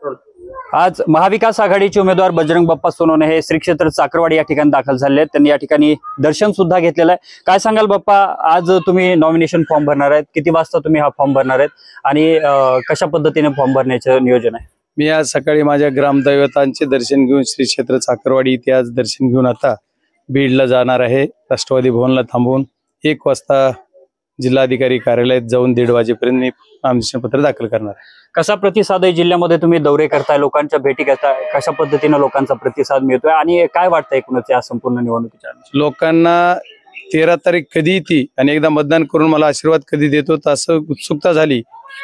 आज महाविकास आघाडीचे उमेदवार बजरंग बाप्पा सोनवणे हे श्री क्षेत्र चाकरवाडी या ठिकाणी दाखल झाले आहेत। त्यांनी या ठिकाणी दर्शन सुद्धा घेतलेलं आहे। काय सांगाल बाप्पा, आज तुम्ही नॉमिनेशन फॉर्म भरणार आहेत, किती वाजता तुम्ही हा फॉर्म भरणार आहेत आणि कशा पद्धतीने फॉर्म भरण्याचं नियोजन आहे? मी आज सकाळी माझ्या ग्रामदैवतांचे दर्शन घेऊन श्री क्षेत्र चाकरवाडी इथे आज दर्शन घेऊन आता बीडला जाणार आहे। राष्ट्रवादी भवनला थांबून 1 वाजता जिल्हाधिकारी कार्यालयात जाऊन 1:30 वाजेपर्यंत मी नामनिर्देशन पत्र दाखल करणार आहे। कसा प्रतिसाद आहे जिल्ह्यामध्ये? तुम्ही दौरे करताय, लोकांच्या भेटी घेताय, कशा पद्धतीने लोकांचा प्रतिसाद मिळतोय आणि काय वाटतंय एकूणच या संपूर्ण निवडणुकीच्या? लोकांना 13 तारीख कधी येते आणि एकदा मतदान करून मला आशीर्वाद कधी देतो असं उत्सुकता झाली।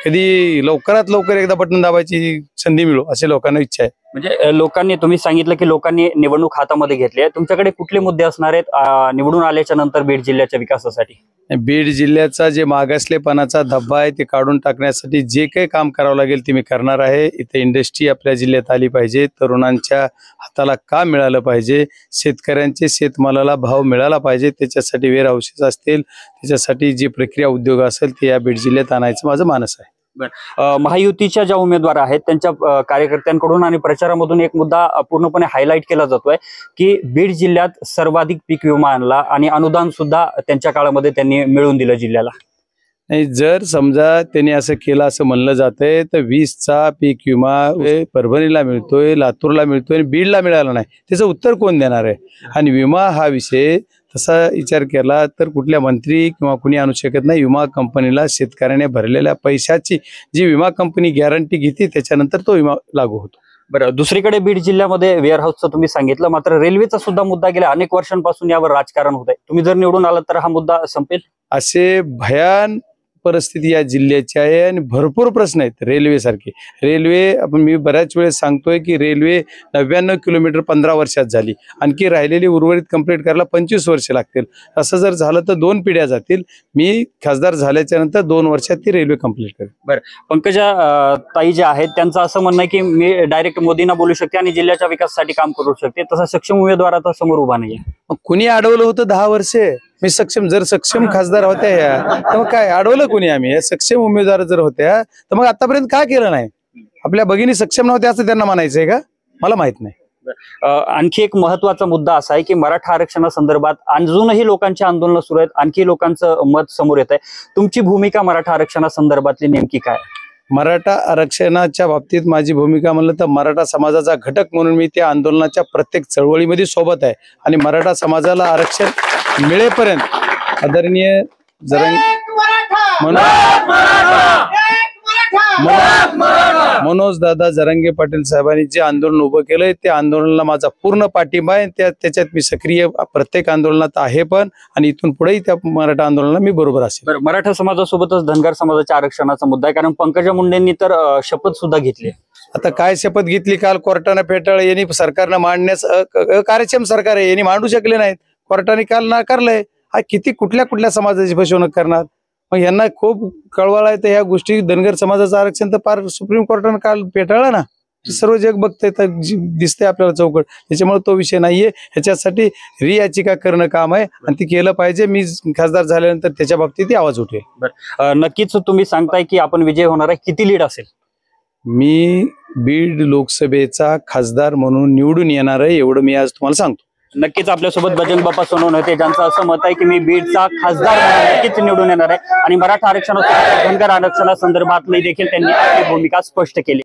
कधी लवकरात लवकर एकदा बटन दाबायची संधी मिळो असे लोकांना इच्छा आहे। म्हणजे लोकांनी, तुम्ही सांगितलं की लोकांनी निवडणूक हातामध्ये घेतली आहे, तुमच्याकडे कुठले मुद्दे असणार आहेत निवडून आल्याच्या नंतर बीड जिल्ह्याच्या विकासासाठी? बीड जिल्ह्याचा जे मागासलेपणाचा धब्बा आहे ते काढून टाकण्यासाठी जे काही काम करावं लागेल ते मी करणार आहे। इथे इंडस्ट्री आपल्या जिल्ह्यात आली पाहिजे, तरुणांच्या हाताला काम मिळालं पाहिजे, शेतकऱ्यांचे शेतमालाला भाव मिळाला पाहिजे, त्याच्यासाठी वेअर हाऊसेस असतील, त्याच्यासाठी जी प्रक्रिया उद्योग असेल ते या बीड जिल्ह्यात आणायचं माझं मानस आहे। महायुतीच्या ज्या उमेदवार आहेत त्यांच्या कार्यकर्त्यांकडून आणि प्रचारामधून एक मुद्दा पूर्णपणे हायलाइट केला जातोय की बीड जिल्ह्यात सर्वाधिक पीक विमा आणला आणि अनुदान सुद्धा त्यांच्या काळामध्ये त्यांनी मिळवून दिलं जिल्ह्याला। नाही, जर समजा त्यांनी असं केलं असं म्हणलं जातंय तर 20चा पीक विमा परभणीला मिळतोय, लातूरला मिळतोय आणि बीडला मिळाला नाही, त्याचं उत्तर कोण देणार आहे? आणि विमा हा विषय तसा विचार केला तर कुठल्या मंत्री किंवा कुणी आणू शकत नाही। विमा कंपनीला शेतकऱ्याने भरलेल्या पैशाची जी विमा कंपनी गॅरंटी घेते त्याच्यानंतर तो विमा लागू होतो। बरं, दुसरीकडे बीड जिल्ह्यामध्ये वेअर हाऊसचं तुम्ही सांगितलं, मात्र रेल्वेचा सुद्धा मुद्दा गेल्या अनेक वर्षांपासून यावर राजकारण होत आहे। तुम्ही जर निवडून आलात तर हा मुद्दा संपेल? असे भयान परिस्थिती या जिल्ह्याची आहे आणि भरपूर प्रश्न आहेत। रेल्वे सारखे रेल्वे मी बऱ्याच वेळेस सांगतोय की रेल्वे 99 किलोमीटर 15 वर्षात झाली, आणखी राहिलेली उर्वरित कंप्लीट करायला 25 वर्ष लागतील। असं जर झालं तर 2 पिढ्या जातील। मी खासदार झाल्याच्या नंतर 2 वर्षात ती रेल्वे कंप्लीट करेल। बरं, पंकजा ताई ज्या आहेत त्यांचं असं म्हणणं आहे की मी डायरेक्ट मोदींना बोलू शकते आणि जिल्ह्याच्या विकासासाठी काम करू शकते, तसा सक्षम उमेदवार आता समोर उभा नाहीये। कुणी अडवलं होतं 10 वर्षे? मी सक्षम, जर सक्षम खासदार होत्या या तर मग काय अडवलं कोणी? आम्ही सक्षम उमेदवार जर होत्या तर मग आतापर्यंत काय केलं नाही? आपल्या भगिनी सक्षम नव्हत्या असं त्यांना म्हणायचंय का? मला माहित नाही। आणखी एक महत्वाचा मुद्दा असा आहे की मराठा आरक्षणासंदर्भात अजूनही लोकांची आंदोलनं सुरू आहेत, आणखी लोकांचं मत समोर येत आहे। तुमची भूमिका मराठा आरक्षणासंदर्भातली नेमकी काय? मराठा आरक्षणाच्या बाबतीत माझी भूमिका म्हणलं तर मराठा समाजाचा घटक म्हणून मी त्या आंदोलनाच्या प्रत्येक चळवळीमध्ये सोबत आहे आणि मराठा समाजाला आरक्षण मिळेपर्यंत आदरणीय मनोज दादा जरांगे पाटील साहेबांनी जे आंदोलन उभं केलंय त्या आंदोलनाला माझा पूर्ण पाठिंबा आहे। त्याच्यात मी सक्रिय प्रत्येक आंदोलनात आहे पण, आणि इथून पुढेही त्या मराठा आंदोलनाला मी बरोबर असेल। मराठा समाजासोबतच धनगर समाजाच्या आरक्षणाचा मुद्दा आहे, कारण पंकजा मुंडेंनी तर शपथ सुद्धा घेतली। आता काय शपथ घेतली? काल कोर्टाने फेटाळलं, यांनी सरकारनं मांडण्यास कार्यक्षम सरकार आहे, यांनी मांडू शकले नाहीत, कोर्टाने काल नाकारलंय। हा किती कुठल्या समाजाची फसवणूक करणार? मग यांना खूप कळवळ आहे तर ह्या गोष्टी धनगर समाजाचं आरक्षण तर फार सुप्रीम कोर्टाने काल पेटाळलं ना, सर्व जग बघतंय तर दिसतंय आपल्याला चौकट। त्याच्यामुळे तो विषय नाहीये, ह्याच्यासाठी याचिका करणं काम आहे आणि ती केलं पाहिजे। मी खासदार झाल्यानंतर त्याच्या बाबतीत आवाज उठवेल। नक्कीच तुम्ही सांगताय की आपण विजय होणार आहे, किती लीड असेल? मी बीड लोकसभेचा खासदार म्हणून निवडून येणार आहे एवढं मी आज तुम्हाला सांगतो। नक्कीच आपल्यासोबत बजरंग बाप्पा सोनवणे होते, ज्यांचं असं मत आहे की मी बीडचा खासदार नक्कीच निवडून येणार आहे आणि मराठा आरक्षणासोबत धनगर आरक्षणासंदर्भातली देखील त्यांनी आपली भूमिका स्पष्ट केली।